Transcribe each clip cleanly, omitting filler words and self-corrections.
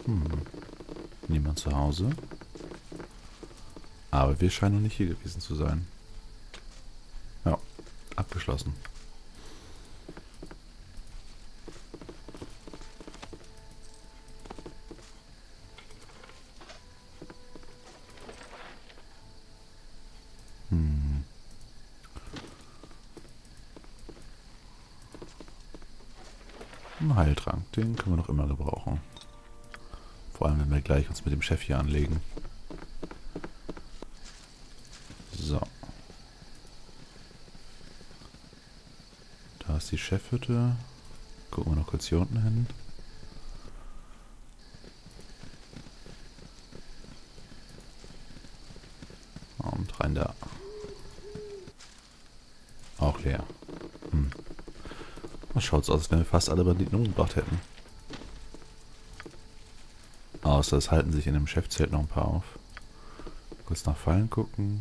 Niemand zu Hause. Aber wir scheinen noch nicht hier gewesen zu sein. Ja, abgeschlossen. Ein Heiltrank, den können wir noch immer gebrauchen. Vor allem, wenn wir gleich uns mit dem Chef hier anlegen. So. Da ist die Chefhütte. Gucken wir noch kurz hier unten hin. Und rein da. Auch leer. Was schaut's aus, als wenn wir fast alle Banditen umgebracht hätten. Außer es halten sich in dem Chefzelt noch ein paar auf. Kurz nach Fallen gucken.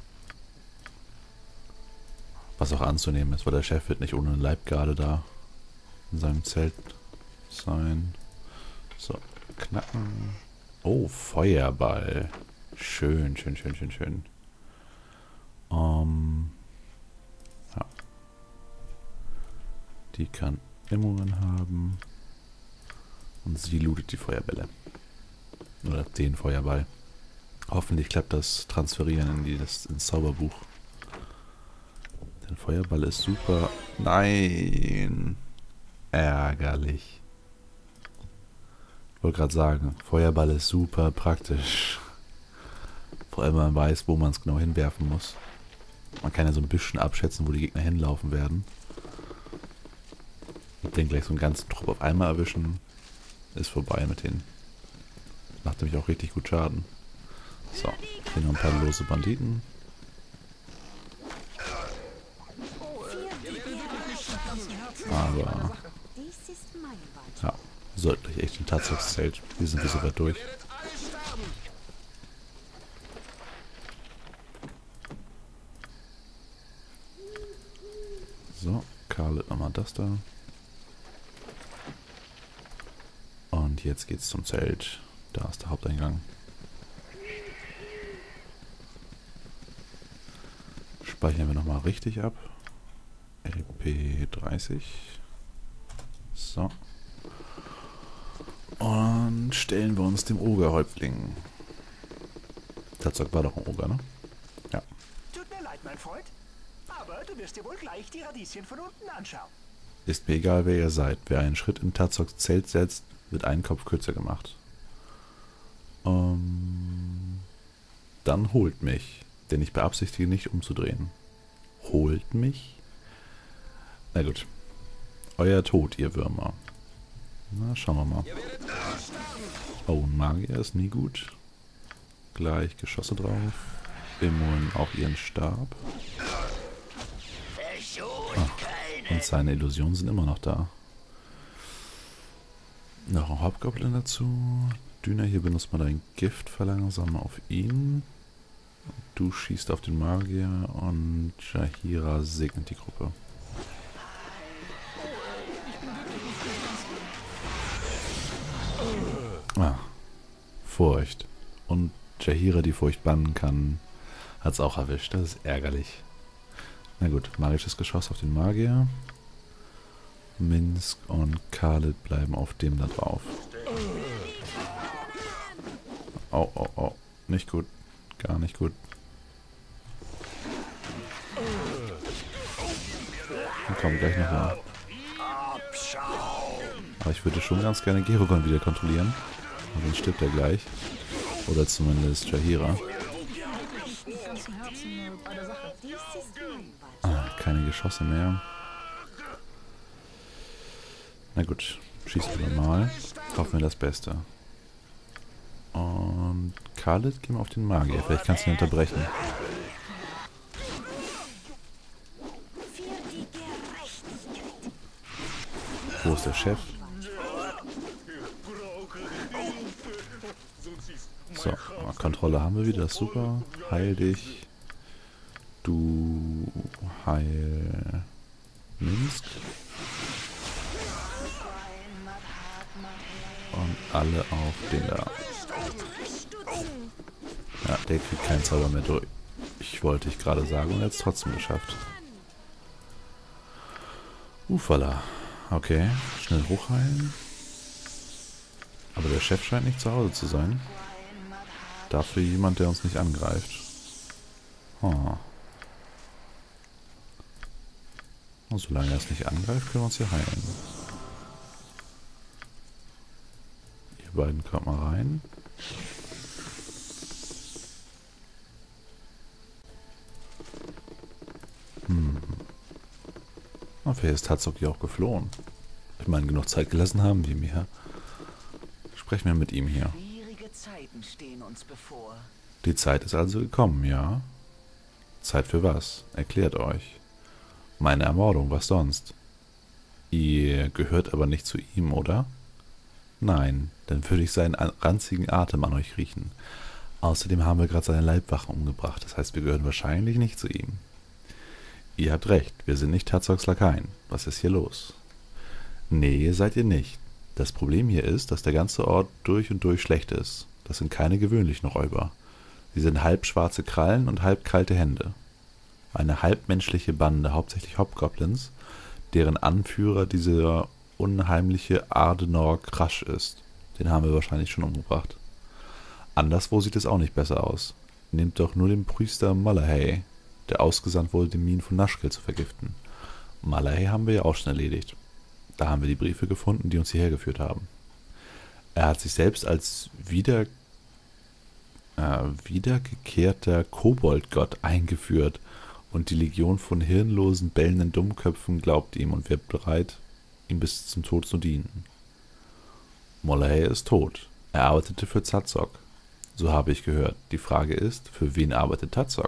Was auch anzunehmen ist, weil der Chef wird nicht ohne eine Leibgarde da in seinem Zelt sein. So, knacken. Oh, Feuerball. Schön, schön, schön, schön, schön. Ja. Die kann Hemmungen haben. Und sie lootet die Feuerbälle. Oder den Feuerball. Hoffentlich klappt das Transferieren ins Zauberbuch. Der Feuerball ist super. Nein! Ärgerlich. Ich wollte gerade sagen, Feuerball ist super praktisch. Vor allem, wenn man weiß, wo man es genau hinwerfen muss. Man kann ja so ein bisschen abschätzen, wo die Gegner hinlaufen werden. Ich denke, gleich so einen ganzen Trupp auf einmal erwischen, ist vorbei mit denen. Macht nämlich auch richtig gut Schaden. So, hier noch ein paar lose Banditen. Aber ja, wir sollten gleich echt im Tatsatzelt. Hier sind wir soweit durch. So, Karl hat nochmal das da. Und jetzt geht's zum Zelt. Da ist der Haupteingang. Speichern wir nochmal richtig ab. LP30. So. Und stellen wir uns dem Ogerhäuptling. Tatzok war doch ein Oger, ne? Ja. Tut mir leid, mein Freund. Aber du wirst dir wohl gleich die Radieschen von unten anschauen. Ist mir egal, wer ihr seid. Wer einen Schritt in Tatzoks Zelt setzt, wird einen Kopf kürzer gemacht. Dann holt mich. Denn ich beabsichtige nicht umzudrehen. Holt mich? Na gut. Euer Tod, ihr Würmer. Na, schauen wir mal. Oh, ein Magier ist nie gut. Gleich Geschosse drauf. Immun auch ihren Stab. Und seine Illusionen sind immer noch da. Noch ein Hobgoblin dazu. Düner, hier benutzt man dein Gift, verlangsamen auf ihn. Du schießt auf den Magier und Jaheira segnet die Gruppe. Ah, Furcht. Und Jaheira, die Furcht bannen kann, hat es auch erwischt. Das ist ärgerlich. Na gut, magisches Geschoss auf den Magier. Minsk und Khalid bleiben auf dem da drauf. Oh, oh, oh. Nicht gut. Gar nicht gut. Wir kommen gleich noch mal. Aber ich würde schon ganz gerne Gerogon wieder kontrollieren. Und sonst stirbt er gleich. Oder zumindest Jaheira. Ah, keine Geschosse mehr. Na gut, schießen wir mal. Hoffen wir das Beste. Und Khalid, gehen wir auf den Magier. Vielleicht kannst du ihn unterbrechen. Wo ist der Chef? So, Kontrolle haben wir wieder. Das ist super. Heil dich. Du heil Minsk. Und alle auf den da. Ja, der kriegt keinen Zauber mehr durch. Ich wollte ich gerade sagen und er hat es trotzdem geschafft. Ufala. Okay, schnell hochheilen. Aber der Chef scheint nicht zu Hause zu sein. Dafür jemand, der uns nicht angreift. Oh. Und solange er es nicht angreift, können wir uns hier heilen. Ihr beiden kommt mal rein. Na, vielleicht ist Tatsuki auch geflohen. Ich meine, genug Zeit gelassen haben wir mir. Sprechen wir mit ihm hier. Schwierige Zeiten stehen uns bevor. Die Zeit ist also gekommen, ja? Zeit für was? Erklärt euch. Meine Ermordung, was sonst? Ihr gehört aber nicht zu ihm, oder? Nein, dann würde ich seinen ranzigen Atem an euch riechen. Außerdem haben wir gerade seine Leibwachen umgebracht, das heißt, wir gehören wahrscheinlich nicht zu ihm. Ihr habt recht, wir sind nicht Tatsoks Lakaien. Was ist hier los? Nee, seid ihr nicht. Das Problem hier ist, dass der ganze Ort durch und durch schlecht ist. Das sind keine gewöhnlichen Räuber. Sie sind halb schwarze Krallen und halb kalte Hände. Eine halbmenschliche Bande, hauptsächlich Hobgoblins, deren Anführer dieser unheimliche Ardenor Crush ist. Den haben wir wahrscheinlich schon umgebracht. Anderswo sieht es auch nicht besser aus. Nehmt doch nur den Priester Malahay, der ausgesandt wurde, die Minen von Nashkel zu vergiften. Malahay haben wir ja auch schon erledigt. Da haben wir die Briefe gefunden, die uns hierher geführt haben. Er hat sich selbst als wiedergekehrter Koboldgott eingeführt und die Legion von hirnlosen, bellenden Dummköpfen glaubt ihm und wäre bereit, ihm bis zum Tod zu dienen. Malahay ist tot. Er arbeitete für Tatsok. So habe ich gehört. Die Frage ist, für wen arbeitet Tatsok?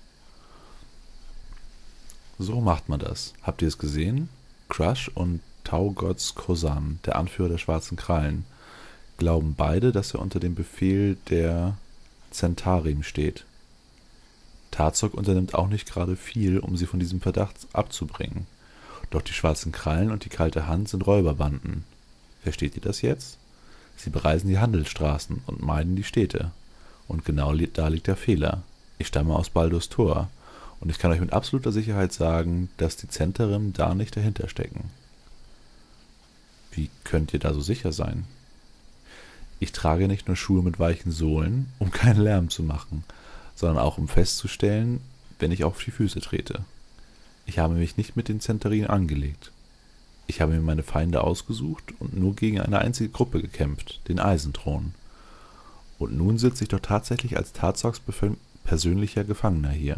So macht man das. Habt ihr es gesehen? Crush und Taugots Kosan, der Anführer der Schwarzen Krallen, glauben beide, dass er unter dem Befehl der Zentarim steht. Tatsok unternimmt auch nicht gerade viel, um sie von diesem Verdacht abzubringen. Doch die Schwarzen Krallen und die Kalte Hand sind Räuberbanden. Versteht ihr das jetzt? Sie bereisen die Handelsstraßen und meiden die Städte. Und genau da liegt der Fehler. Ich stamme aus Baldur's Tor. Und ich kann euch mit absoluter Sicherheit sagen, dass die Zentarim da nicht dahinter stecken. Wie könnt ihr da so sicher sein? Ich trage nicht nur Schuhe mit weichen Sohlen, um keinen Lärm zu machen, sondern auch um festzustellen, wenn ich auf die Füße trete. Ich habe mich nicht mit den Zentarim angelegt. Ich habe mir meine Feinde ausgesucht und nur gegen eine einzige Gruppe gekämpft, den Eisenthron. Und nun sitze ich doch tatsächlich als Tatsoks persönlicher Gefangener hier.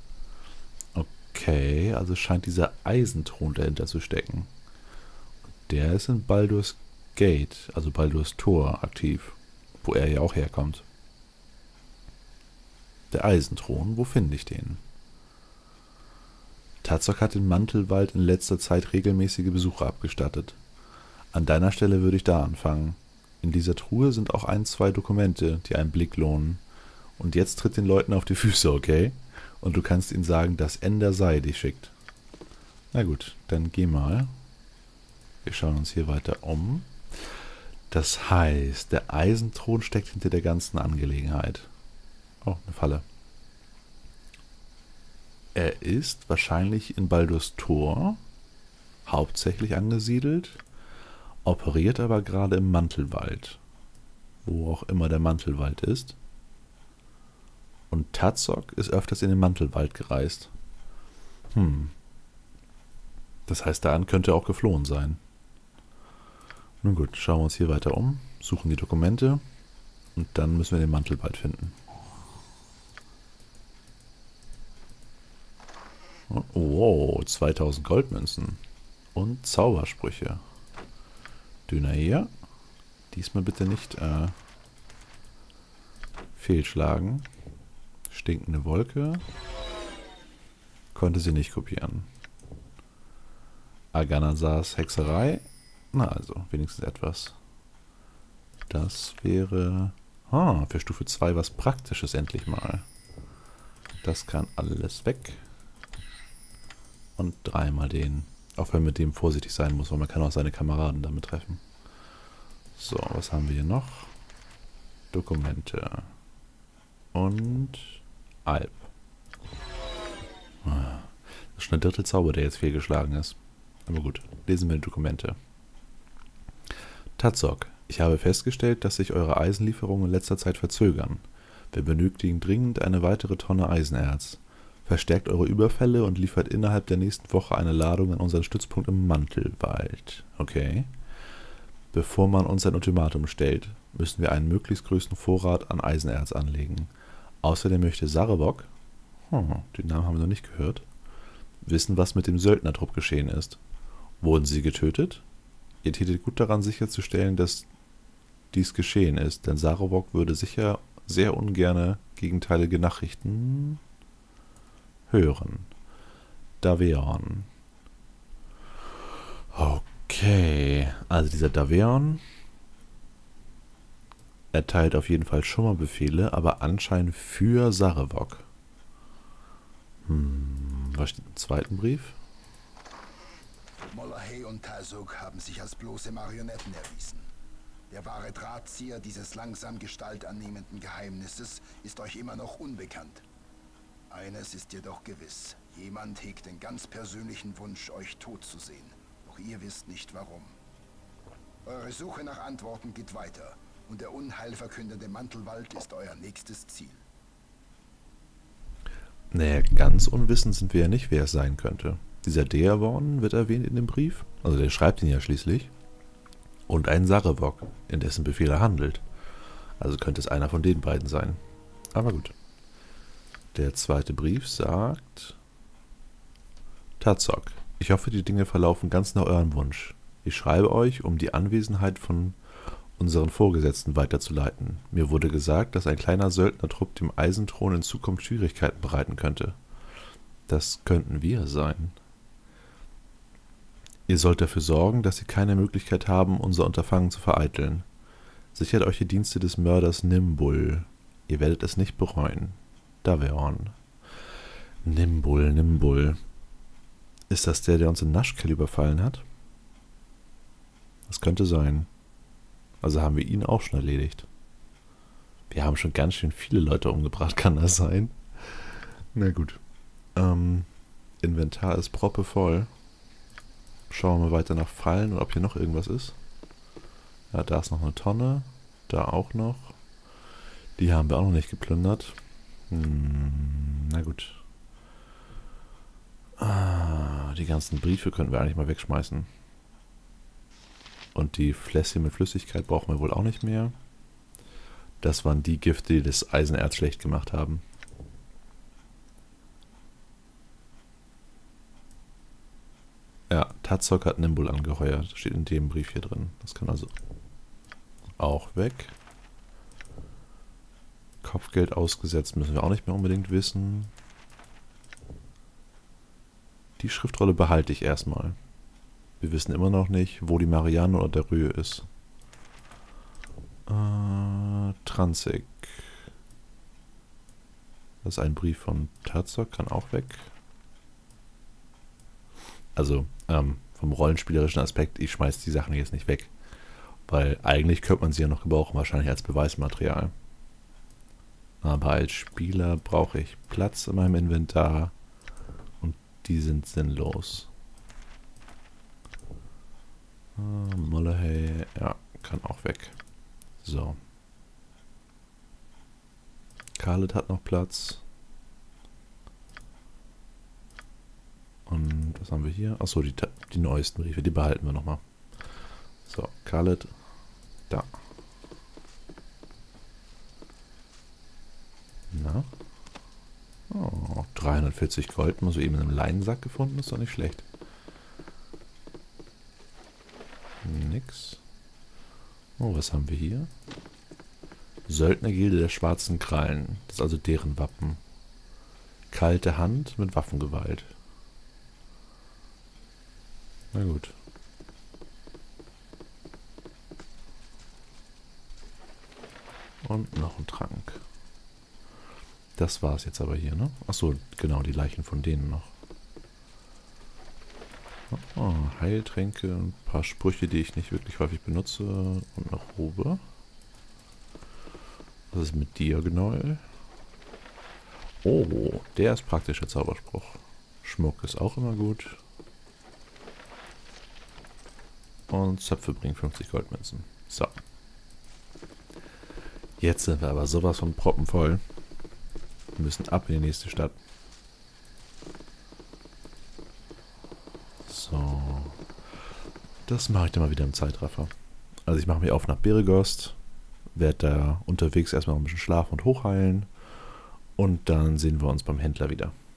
Okay, also scheint dieser Eisenthron dahinter zu stecken. Der ist in Baldur's Gate, also Baldur's Tor, aktiv, wo er ja auch herkommt. Der Eisenthron, wo finde ich den? Tatsok hat den Mantelwald in letzter Zeit regelmäßige Besuche abgestattet. An deiner Stelle würde ich da anfangen. In dieser Truhe sind auch 2 Dokumente, die einen Blick lohnen. Und jetzt tritt den Leuten auf die Füße, okay? Und du kannst ihnen sagen, dass Ender Sai dich schickt. Na gut, dann geh mal. Wir schauen uns hier weiter um. Das heißt, der Eisenthron steckt hinter der ganzen Angelegenheit. Oh, eine Falle. Er ist wahrscheinlich in Baldur's Tor hauptsächlich angesiedelt, operiert aber gerade im Mantelwald, wo auch immer der Mantelwald ist. Und Tatsok ist öfters in den Mantelwald gereist. Das heißt, daran könnte er auch geflohen sein. Nun gut, schauen wir uns hier weiter um, suchen die Dokumente und dann müssen wir den Mantelwald finden. Oh, 2000 Goldmünzen und Zaubersprüche. Dünner hier. Diesmal bitte nicht fehlschlagen. Stinkende Wolke. Konnte sie nicht kopieren. Aganazars Hexerei. Na also, wenigstens etwas. Das wäre... für Stufe 2 was Praktisches endlich mal. Das kann alles weg. Und 3-mal den. Auch wenn man mit dem vorsichtig sein muss, weil man kann auch seine Kameraden damit treffen. So, was haben wir hier noch? Dokumente. Und Alp. Das ist schon der dritte Zauber, der jetzt fehlgeschlagen ist. Aber gut, lesen wir die Dokumente. Tazok, ich habe festgestellt, dass sich eure Eisenlieferungen in letzter Zeit verzögern. Wir benötigen dringend eine weitere Tonne Eisenerz. Verstärkt eure Überfälle und liefert innerhalb der nächsten Woche eine Ladung an unseren Stützpunkt im Mantelwald. Okay. Bevor man uns ein Ultimatum stellt, müssen wir einen möglichst größten Vorrat an Eisenerz anlegen. Außerdem möchte Sarevok, den Namen haben wir noch nicht gehört, wissen, was mit dem Söldnertrupp geschehen ist. Wurden sie getötet? Ihr tätet gut daran, sicherzustellen, dass dies geschehen ist, denn Sarevok würde sicher sehr ungerne gegenteilige Nachrichten hören. Daveon. Okay, also dieser Daveon erteilt auf jeden Fall schon mal Befehle, aber anscheinend für Sarevok. Was steht im zweiten Brief? Molahey und Tazok haben sich als bloße Marionetten erwiesen. Der wahre Drahtzieher dieses langsam Gestalt annehmenden Geheimnisses ist euch immer noch unbekannt. Eines ist jedoch gewiss. Jemand hegt den ganz persönlichen Wunsch, euch tot zu sehen. Doch ihr wisst nicht warum. Eure Suche nach Antworten geht weiter. Und der unheilverkündende Mantelwald ist euer nächstes Ziel. Naja, ganz unwissend sind wir ja nicht, wer es sein könnte. Dieser Daveon wird erwähnt in dem Brief. Also der schreibt ihn ja schließlich. Und ein Sarevok, in dessen Befehl er handelt. Also könnte es einer von den beiden sein. Aber gut. Der zweite Brief sagt: Tazok, ich hoffe, die Dinge verlaufen ganz nach eurem Wunsch. Ich schreibe euch, um die Anwesenheit von unseren Vorgesetzten weiterzuleiten. Mir wurde gesagt, dass ein kleiner Söldnertrupp dem Eisenthron in Zukunft Schwierigkeiten bereiten könnte. Das könnten wir sein. Ihr sollt dafür sorgen, dass sie keine Möglichkeit haben, unser Unterfangen zu vereiteln. Sichert euch die Dienste des Mörders Nimbul. Ihr werdet es nicht bereuen. Daveon. Nimbul. Ist das der uns in Nashkel überfallen hat? Das könnte sein. Also haben wir ihn auch schon erledigt. Wir haben schon ganz schön viele Leute umgebracht, kann das sein? Na gut. Inventar ist proppevoll. Schauen wir mal weiter nach Fallen und ob hier noch irgendwas ist. Ja, da ist noch eine Tonne. Da auch noch. Die haben wir auch noch nicht geplündert. Na gut. Die ganzen Briefe können wir eigentlich mal wegschmeißen. Und die Fläschchen mit Flüssigkeit brauchen wir wohl auch nicht mehr. Das waren die Gifte, die das Eisenerz schlecht gemacht haben. Ja, Tazok hat Nimbul angeheuert. Das steht in dem Brief hier drin. Das kann also auch weg. Kopfgeld ausgesetzt müssen wir auch nicht mehr unbedingt wissen. Die Schriftrolle behalte ich erstmal. Wir wissen immer noch nicht, wo die Marianne oder der Röhe ist. Transig. Das ist ein Brief von Tazok, kann auch weg. Also, vom rollenspielerischen Aspekt, ich schmeiß die Sachen jetzt nicht weg. Weil eigentlich könnte man sie ja noch gebrauchen, wahrscheinlich als Beweismaterial. Aber als Spieler brauche ich Platz in meinem Inventar und die sind sinnlos. Molahey, ja, kann auch weg. So. Khaled hat noch Platz. Und was haben wir hier? Achso, die neuesten Briefe, die behalten wir nochmal. So, Khaled, da. Na? Oh, 340 Gold, mal so eben in einem Leinsack gefunden, ist doch nicht schlecht. Nix. Oh, was haben wir hier? Söldnergilde der schwarzen Krallen. Das ist also deren Wappen. Kalte Hand mit Waffengewalt. Na gut. Und noch ein Trank. Das war's jetzt aber hier, ne? Achso, genau, die Leichen von denen noch. Oh, Heiltränke, ein paar Sprüche, die ich nicht wirklich häufig benutze und eine Robe. Was ist mit Diagonal? Oh, der ist praktischer Zauberspruch. Schmuck ist auch immer gut. Und Zöpfe bringen 50 Goldmünzen. So. Jetzt sind wir aber sowas von proppenvoll. Wir müssen ab in die nächste Stadt. So. Das mache ich dann mal wieder im Zeitraffer. Also ich mache mich auf nach Beregost. Werde da unterwegs erstmal ein bisschen schlafen und hochheilen. Und dann sehen wir uns beim Händler wieder.